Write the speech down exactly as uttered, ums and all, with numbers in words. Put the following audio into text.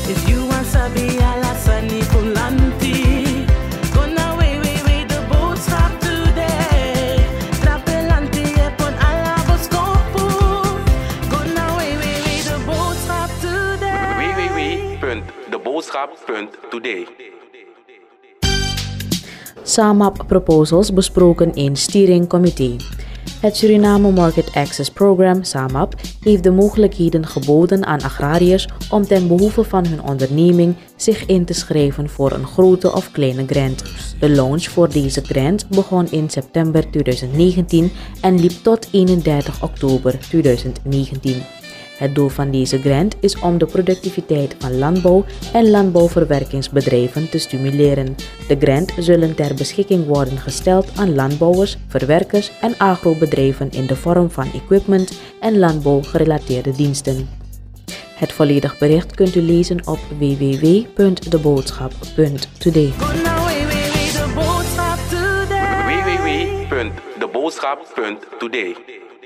If you want sabi alasani pulanti, gonna way way way the boodschap today. Trapelanti epon alaboskopu, gonna way way way the boodschap today. w w w punt de boodschap punt today. SAMAP proposals besproken in Steering Committee. Het Suriname Market Access Program, SAMAP, heeft de mogelijkheden geboden aan agrariërs om ten behoeve van hun onderneming zich in te schrijven voor een grote of kleine grant. De launch voor deze grant begon in september tweeduizend negentien en liep tot eenendertig oktober tweeduizend negentien. Het doel van deze grant is om de productiviteit van landbouw en landbouwverwerkingsbedrijven te stimuleren. De grant zullen ter beschikking worden gesteld aan landbouwers, verwerkers en agrobedrijven in de vorm van equipment en landbouwgerelateerde diensten. Het volledig bericht kunt u lezen op w w w punt de boodschap punt today. w w w punt de boodschap punt today.